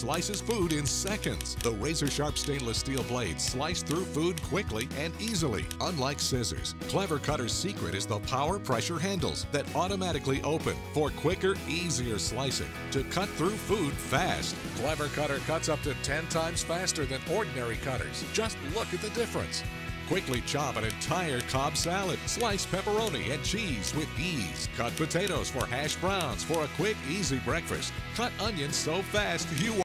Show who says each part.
Speaker 1: slices food in seconds. The razor-sharp stainless steel blades slice through food quickly and easily. Unlike scissors, Clever Cutter's secret is the power pressure handles that automatically open for quicker, easier slicing to cut through food fast. Clever Cutter cuts up to 10 times faster than ordinary cutters. Just look at the difference. Quickly chop an entire Cobb salad. Slice pepperoni and cheese with ease. Cut potatoes for hash browns for a quick, easy breakfast. Cut onions so fast you